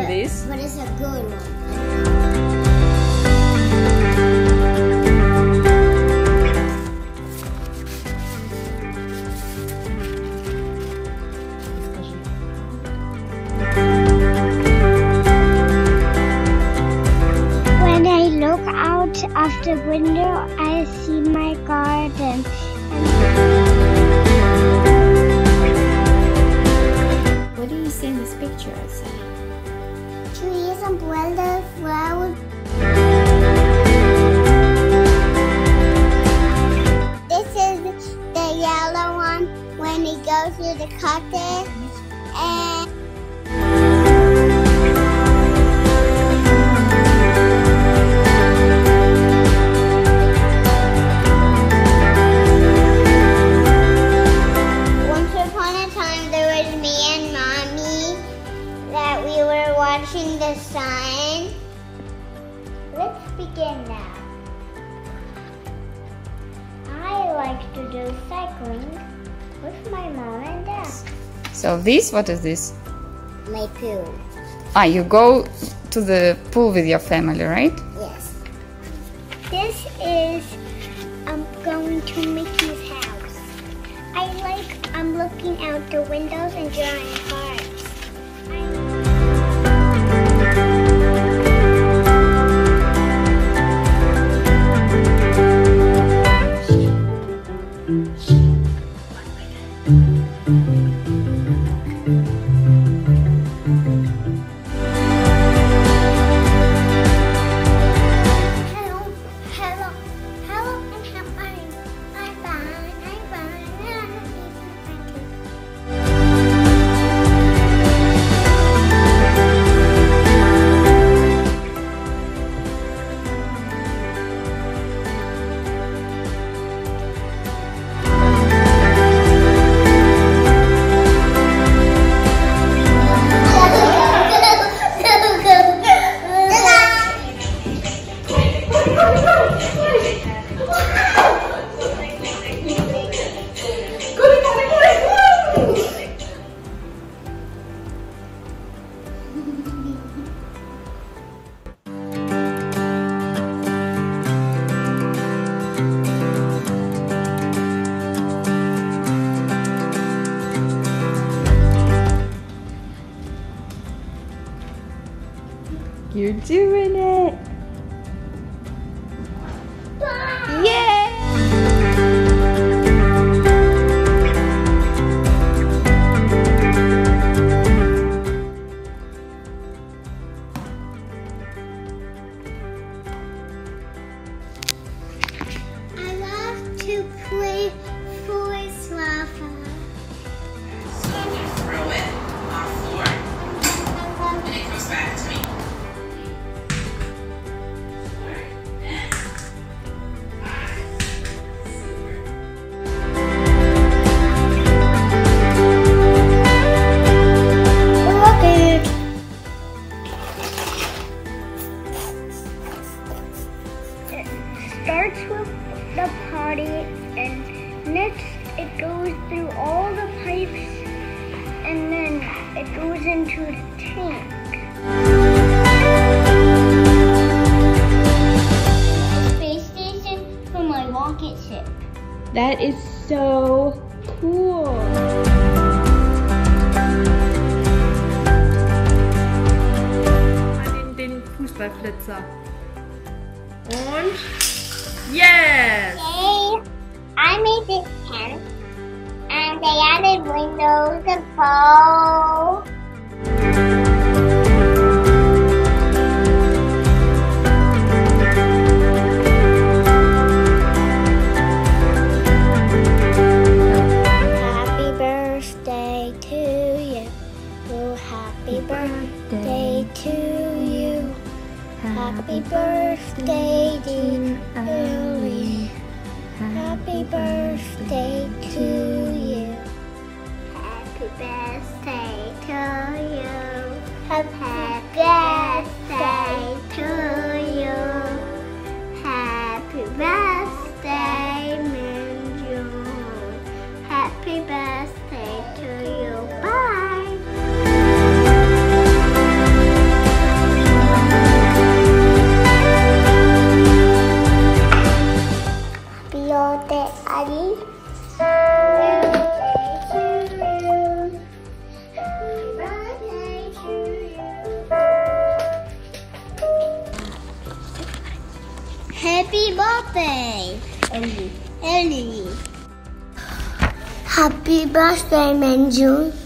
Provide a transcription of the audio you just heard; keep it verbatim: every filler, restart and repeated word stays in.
this. But it's a good one. When I look out of the window, I see my garden. What do you see in this picture, Elsa? Trees, umbrellas, flowers. This is the yellow one when he goes through the cottage. And once upon a time there was me and Mommy that we were watching the sun. Let's begin now. I like to do cycling with my mom and dad. So this, what is this? My pool. Ah, you go to the pool with your family, right? Yes. This is I'm going to Mickey's house. I like I'm looking out the windows and drawing hearts. I You're doing it! Yeah! I love to play forest lava. So you throw it on the floor and it comes back to me. Starts with the potty, and next it goes through all the pipes, and then it goes into the tank. Space station for my rocket ship. That is so cool! Den, den Fußballflitzer. Und yes! Okay, I made this tent, and they added windows and bow. Happy birthday to you. Oh, happy birthday to you. Happy birthday, dear Ellie. Happy birthday to you. Happy birthday to you. Happy birthday to you. Happy birthday, Minju. Happy birthday to you. Bye. Happy birthday, Ellie. Ellie. Happy birthday, Manju.